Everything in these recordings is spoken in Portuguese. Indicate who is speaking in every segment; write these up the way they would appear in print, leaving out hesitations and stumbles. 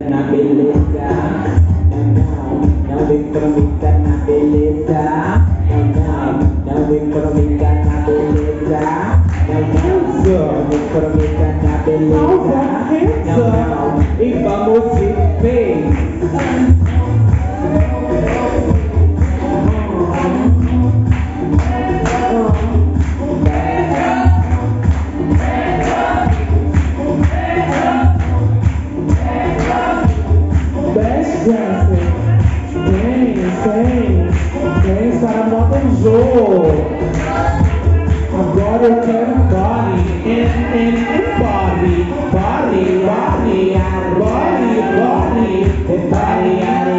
Speaker 1: na beleza. Não vem economiza na beleza. Não vem economiza na beleza. Não vem economiza na beleza. Não, e vamos de vez. Vem, para moda jogo. Agora eu quero body, body, body, body, body, body, body,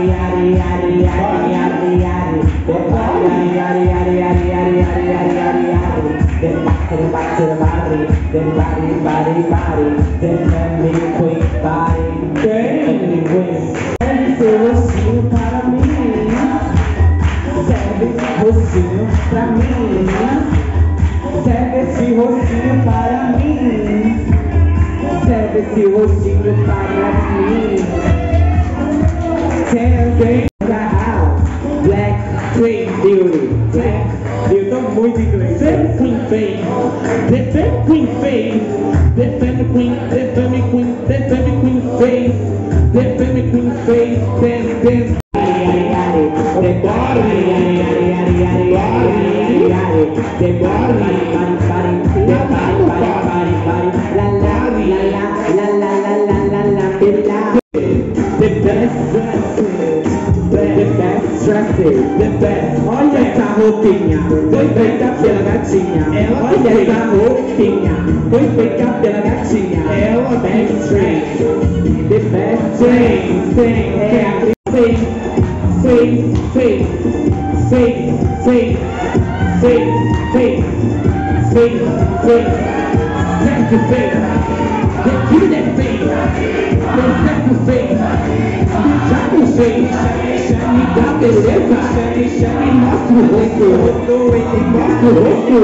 Speaker 1: para mim, serve esse rostinho pra mim, serve esse rostinho para mim, serve esse rostinho para mim. Vem pra Black Queen Beauty, Black Beauty, eu tô muito inglês.
Speaker 2: Defend Queen Face, defend Queen Face, defend Queen, defend Queen, defend Queen Face, defend Queen Face, defend.
Speaker 1: Olha essa roupinha, foi feita pela gatinha. Olha essa roupinha, foi feita pela gatinha. Ela best train, the best train, face, face, face, face, face, face, face, face, face, that's the face, give me that face, that's the face, that's the face, me dá beleza, me mostra o rosto, mostra o rosto,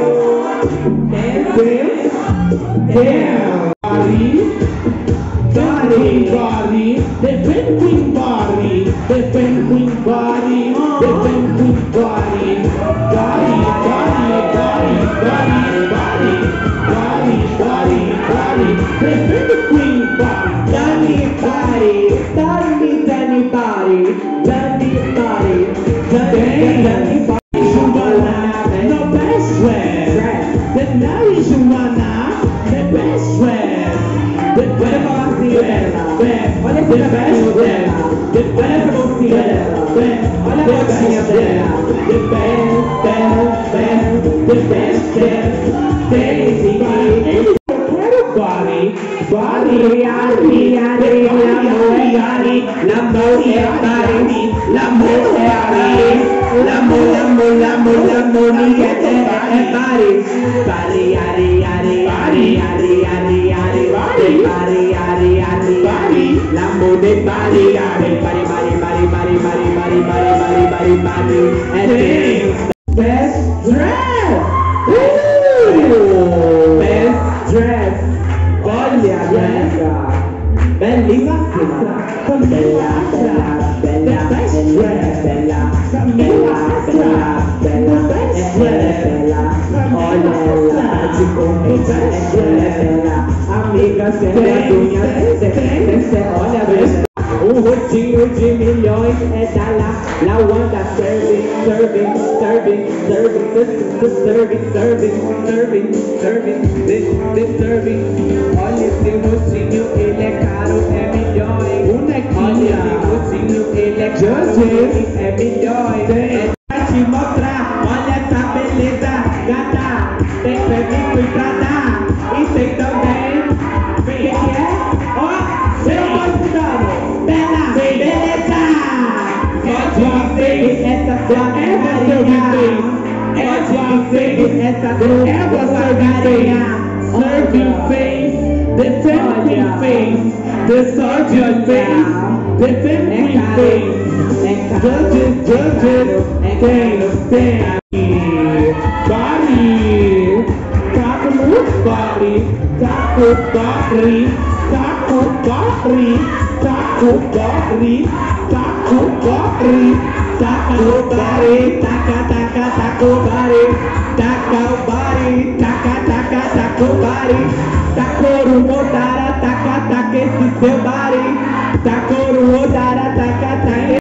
Speaker 2: Body, defend Queen Body, defend Queen Body, defend Queen Body, body, body, body, body, body, body, body, body, defend Queen Body,
Speaker 1: Danny body, Danny body, Danny body, Danny body,
Speaker 2: Joanna, the best friend, the nice Joanna, the best friend, the best friend. Olha essa bolsinha dela, olha essa bolsinha dela, olha a bolsinha dela, the best, Daisy, eu quero body, body, l'amor è body, l'amor è body, l'amor è body, l'amor è body, best dress, best dress, olha amiga, bellissima, bella, bella, best dress, bella, bella, bella, best dress, olha ela de best dress, amiga, sempre a unha, olha a vez. Rostinho de milhões é da La Wanda serving. Olha esse rostinho, ele é caro, é milhões. Olha esse rostinho, ele é caro, é milhões. Vai te mostrar, olha essa beleza, gata. Tem creme pra dar, e tem também, que é? Ó, eu tô escutando. Bela, beleza! Pode ver essa sua margarinha. Pode ver essa sua margarinha. Serving face, the tempting face, the surgeon face, the tempting face. Judges, tem. Body, taco,
Speaker 1: Takubari, takubari, takubari, taka taka takubari, takubari, taka taka takubari, takoru odara, taka taka esse seu bari, takoru odara, taka taka.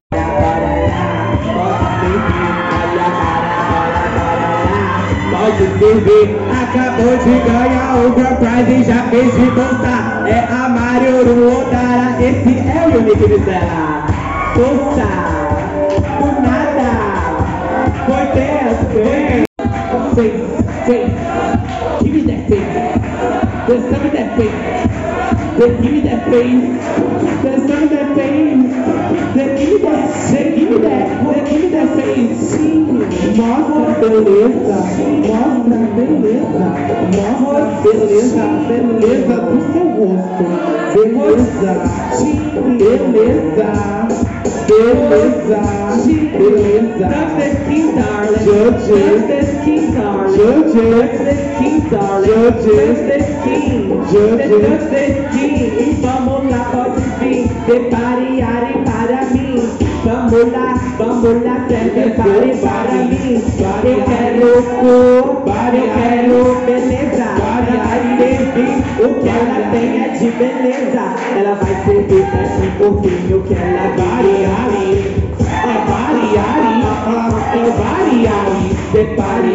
Speaker 1: Pode escrever, acabou de ganhar o Grand Prize e já fez de voltar. É a Mario Odara, esse é o Unique Vizela. Poxa, do nada, foi dentro. Face, give me that face. There's some of that face. Give me that face. There's some of that face. Give me that, give me that face. Mostra beleza, mostra beleza, mostra beleza, beleza do seu rosto. Beleza, beleza, beleza, beleza. Touch the skin, darling. Touch the skin, darling. Touch the skin, darling. Touch the skin. Touch the skin. E vamos lá, pode vir. Prepare para mim. Vamos lá, prepare para mim. Eu quero cor, eu quero beleza. Baby, o que ela tem é de beleza. Ela vai servir pra esse corpinho que ela variare. É variare, é variare. Prepare,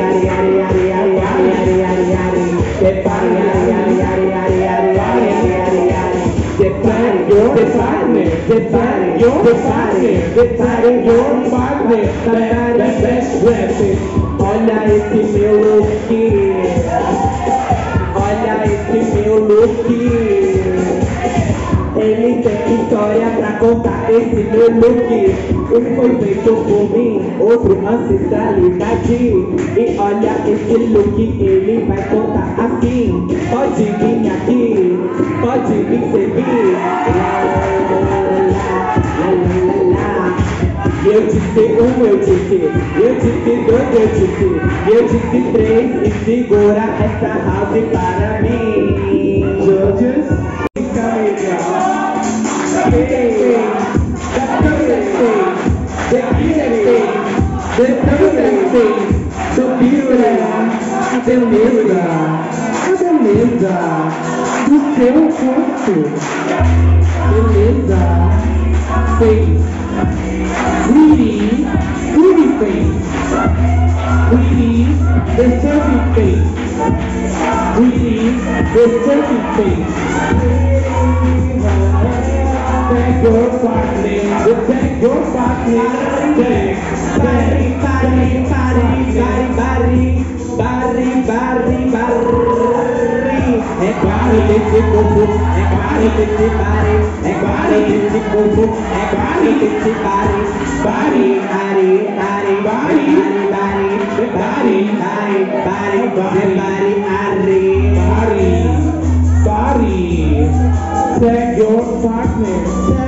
Speaker 1: olha esse meu look, olha esse meu look. Ele tem história pra contar, esse meu look. Um foi feito por mim, outro ancestralidade. E olha esse look, ele vai contar assim. Pode vir aqui, pode vir servir. Eu disse um, eu disse dois, eu disse três. E segura essa house para mim. Judges, fica melhor. A beleza do seu corpo. Beleza, face. Pretty face. Pretty, the surfing face. Pretty, the surfing face. Thank your partner, thank your partner. Bari. É claro desse corpo, é claro desse bari, é claro desse corpo, é claro desse bari. Bari. Tag your partner.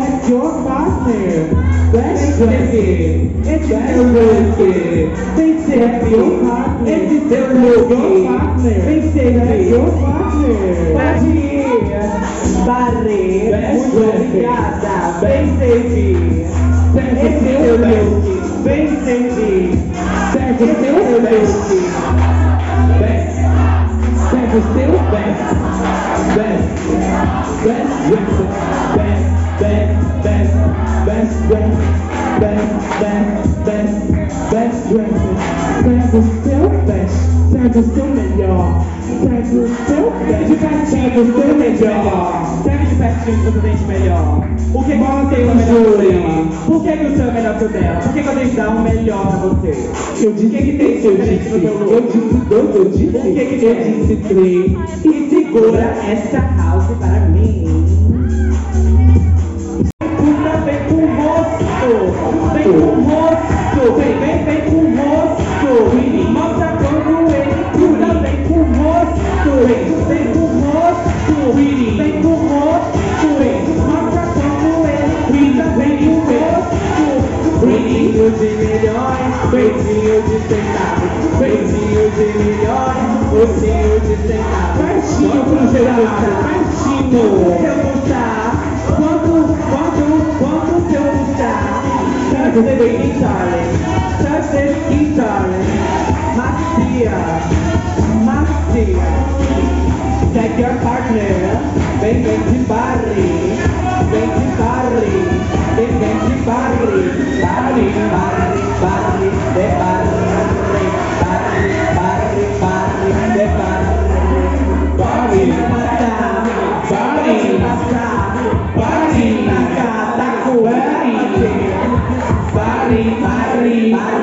Speaker 1: That's it. Esse é o look. Vem ser your partner. Esse é o look. Your partner. Vem ser your partner. Pode ir. Barre. Muito obrigada. Vem servir. Esse é o look. Vem servir. Esse é o look. Best. Esse é o best. Best dresses. Segue o seu best, segue o seu melhor, segue o seu best, de pertinho o seu melhor, segue de pertinho o seu dente melhor. O que você tem o melhor que o dela? Por que o seu é melhor que o dela? Por que eu tenho que dar um melhor pra você? O que tem diferente no teu look? Eu disse dois, eu disse três. E segura essa house para mim. Vem com o rosto, vem com o rosto, vem com o rosto. Mostra quando ele cura, vem com o rosto, vem com o rosto, vem com o rosto. Mostra quando ele cura, vem com o rosto. Peitinho de milhões, peitinho de centavos, peitinho de milhões, peitinho de centavos. Pertinho pro seu lado, pertinho. Se eu mostrar quanto
Speaker 2: speaking darling. Touch this key, darling. My dear, my dear. Take your partner. Vem de Bari. Vem de Bari. Vem de Bari. Bari, Bari, Bari, de Bari. Bari, Bari, Bari, de Bari. Bari, Bari, Bari, Bari, Bari,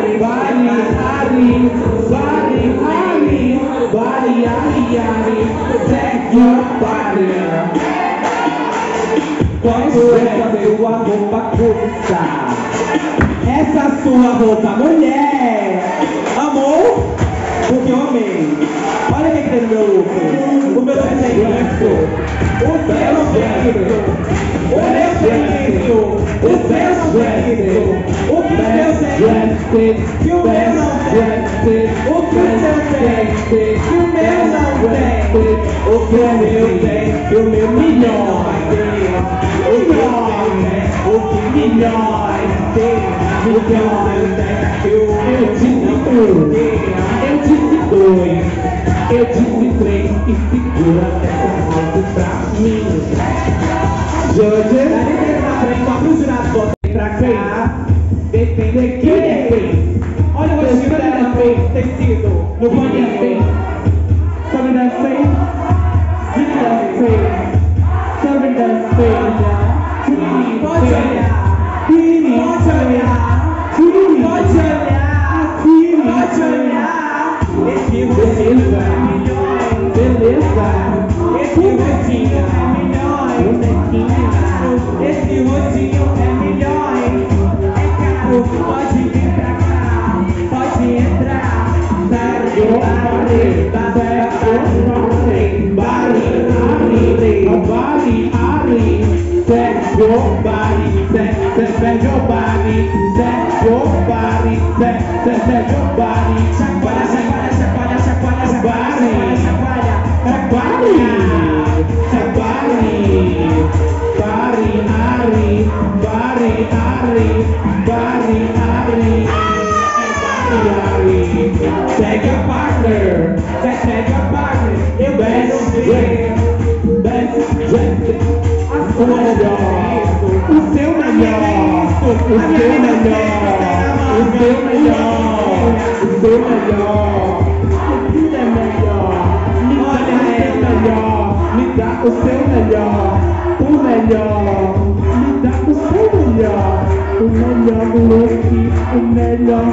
Speaker 2: take your partner. Quando essa sua roupa curta, essa sua roupa mulher, amor, porque eu amei. Olha o que tem no meu look. O meu look tem isso. O seu não tem isso. O meu tem isso. O seu não tem isso. O que o seu tem? Que o meu não tem. O que o seu tem? Que o meu não tem. O que o meu tem? Que o meu melhor tem. O que milhões tem. Milhões tem. Eu disse dois. Eu disse três. E segura essa foto pra mim. Jorge, só pro jurado botar pra cá. Defender quem é quem. Olha o vestido dela fez, tecido. No pode é feio. Sabe da feio? Sabe da feio. Sabe da feio. Pode olhar. Pode olhar. Pode olhar. Pode olhar. Esse rosto é milhões. Beleza. Esse rostinho é milhões. Esse rostinho é milhões. É caro. Pode vir pra cá. Pode entrar. Bari, take your partner, take your partner. Eu best dress, o melhor, o seu melhor, o seu melhor, o seu melhor, o seu melhor. Tudo é melhor. Olha, é melhor. Me dá o seu melhor, o melhor. Me dá o seu melhor. O melhor look, a melhor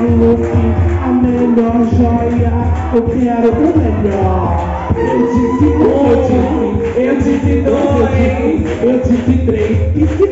Speaker 2: joia, eu quero o melhor. Eu disse um, eu disse dois, eu disse três, e se